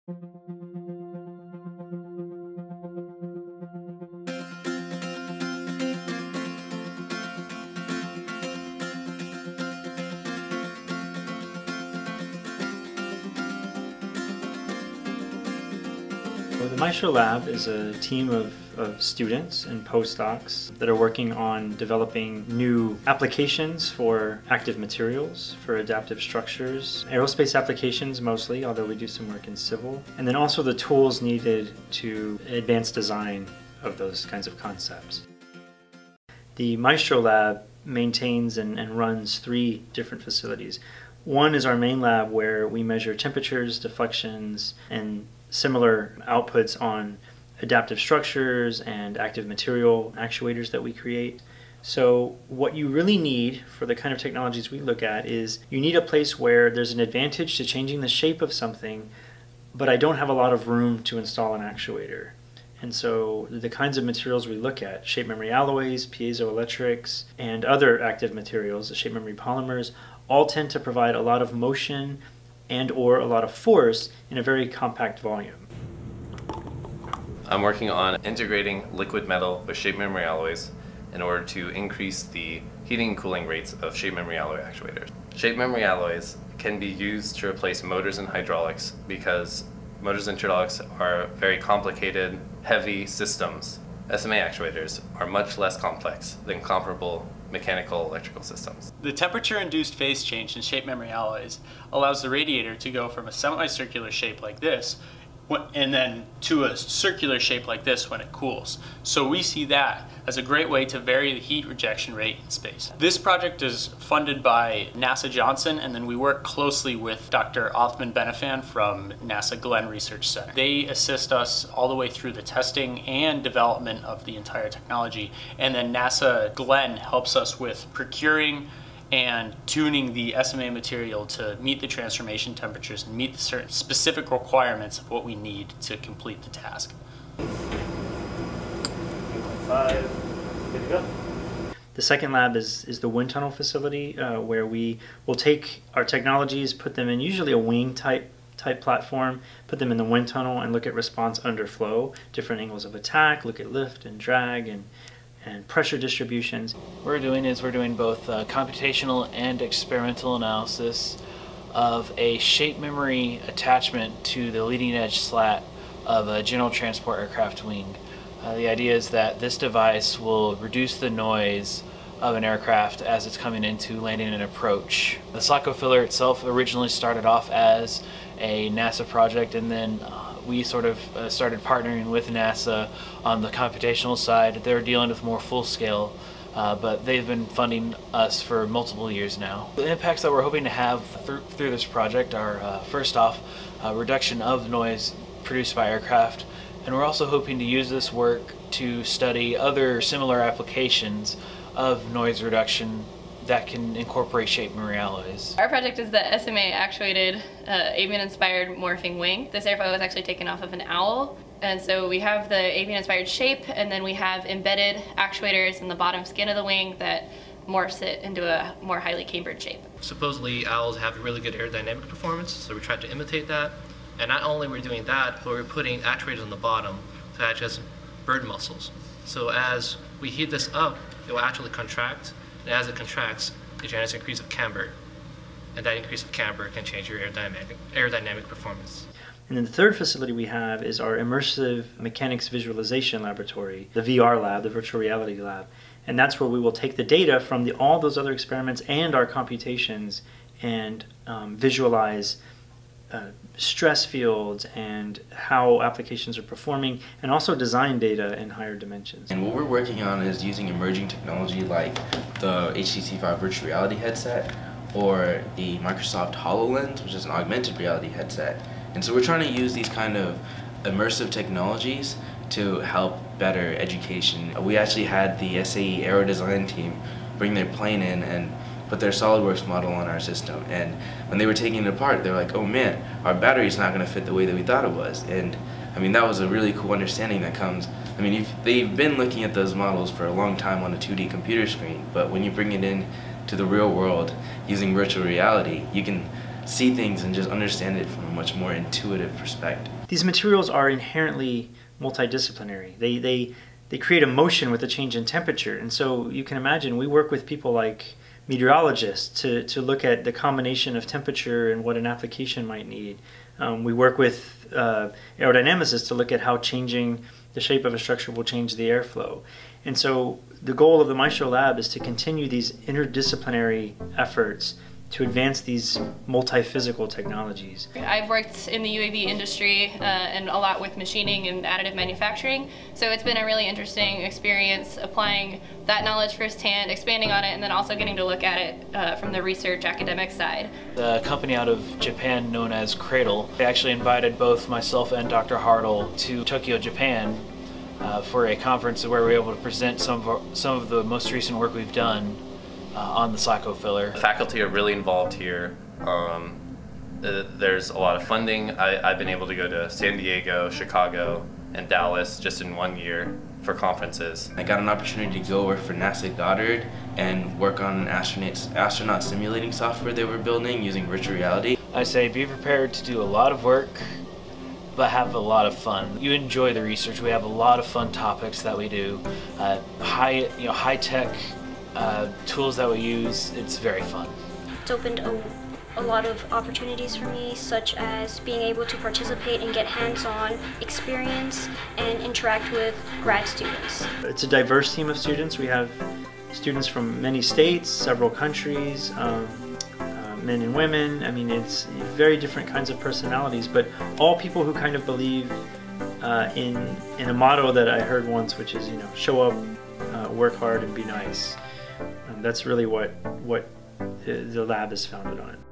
Well, the Maestro Lab is a team of students and postdocs that are working on developing new applications for active materials, for adaptive structures, aerospace applications mostly, although we do some work in civil, and then also the tools needed to advance design of those kinds of concepts. The Maestro Lab maintains and runs 3 different facilities. One is our main lab where we measure temperatures, deflections, and similar outputs on adaptive structures and active material actuators that we create. So what you really need for the kind of technologies we look at is you need a place where there's an advantage to changing the shape of something, but I don't have a lot of room to install an actuator. And so the kinds of materials we look at, shape memory alloys, piezoelectrics, and other active materials, the shape memory polymers, all tend to provide a lot of motion and or a lot of force in a very compact volume. I'm working on integrating liquid metal with shape memory alloys in order to increase the heating and cooling rates of shape memory alloy actuators. Shape memory alloys can be used to replace motors and hydraulics because motors and hydraulics are very complicated, heavy systems. SMA actuators are much less complex than comparable mechanical electrical systems. The temperature-induced phase change in shape memory alloys allows the radiator to go from a semicircular shape like this and then to a circular shape like this when it cools. So we see that as a great way to vary the heat rejection rate in space. This project is funded by NASA Johnson, and then we work closely with Dr. Othman Benifan from NASA Glenn Research Center. They assist us all the way through the testing and development of the entire technology, and then NASA Glenn helps us with procuring and tuning the SMA material to meet the transformation temperatures and meet the certain specific requirements of what we need to complete the task. 5, good to go. The second lab is the wind tunnel facility where we will take our technologies, put them in usually a wing type platform, put them in the wind tunnel and look at response under flow, different angles of attack, look at lift and drag and pressure distributions. What we're doing both computational and experimental analysis of a shape memory attachment to the leading edge slat of a general transport aircraft wing. The idea is that this device will reduce the noise of an aircraft as it's coming into landing and approach. The Slacko filler itself originally started off as a NASA project, and then we sort of started partnering with NASA on the computational side. They're dealing with more full-scale, but they've been funding us for multiple years now. The impacts that we're hoping to have through this project are, first off, reduction of noise produced by aircraft, and we're also hoping to use this work to study other similar applications of noise reduction that can incorporate shape memory alloys. Our project is the SMA actuated avian inspired morphing wing. This airfoil was actually taken off of an owl, and so we have the avian inspired shape, and then we have embedded actuators in the bottom skin of the wing that morphs it into a more highly cambered shape. Supposedly owls have really good aerodynamic performance, so we tried to imitate that. And not only were we doing that, but we're putting actuators on the bottom to act as bird muscles. So as we heat this up, it will actually contract, and as it contracts, it generates an increase of camber. And that increase of camber can change your aerodynamic performance. And then the third facility we have is our immersive mechanics visualization laboratory, the VR lab, the virtual reality lab. And that's where we will take the data from all those other experiments and our computations and visualize stress fields and how applications are performing, and also design data in higher dimensions. And what we're working on is using emerging technology like the HTC Vive virtual reality headset or the Microsoft HoloLens, which is an augmented reality headset. And so we're trying to use these kind of immersive technologies to help better education. We actually had the SAE Aero Design team bring their plane in and put their SolidWorks model on our system, and when they were taking it apart, they were like, oh man, our battery's not going to fit the way that we thought it was. And I mean, that was a really cool understanding that comes, I mean, they've been looking at those models for a long time on a 2D computer screen, but when you bring it in to the real world using virtual reality, you can see things and just understand it from a much more intuitive perspective. These materials are inherently multidisciplinary. They create a motion with a change in temperature, and so you can imagine we work with people like meteorologists to look at the combination of temperature and what an application might need. We work with aerodynamicists to look at how changing the shape of a structure will change the airflow. And so the goal of the Maestro Lab is to continue these interdisciplinary efforts to advance these multi-physical technologies. I've worked in the UAV industry and a lot with machining and additive manufacturing, so it's been a really interesting experience applying that knowledge firsthand, expanding on it, and then also getting to look at it from the research academic side. The company out of Japan known as Cradle, they actually invited both myself and Dr. Hartle to Tokyo, Japan for a conference where we were able to present some of the most recent work we've done on the Psycho filler. The faculty are really involved here. There's a lot of funding. I've been able to go to San Diego, Chicago, and Dallas just in 1 year for conferences. I got an opportunity to go work for NASA Goddard and work on an astronaut simulating software they were building using virtual reality. I say be prepared to do a lot of work, but have a lot of fun. You enjoy the research. We have a lot of fun topics that we do. High-tech tools that we use. It's very fun. It's opened a lot of opportunities for me, such as being able to participate and get hands-on experience and interact with grad students. It's a diverse team of students. We have students from many states, several countries, men and women. I mean, it's very different kinds of personalities, but all people who kind of believe in a motto that I heard once, which is, show up, work hard, and be nice. That's really what the lab is founded on.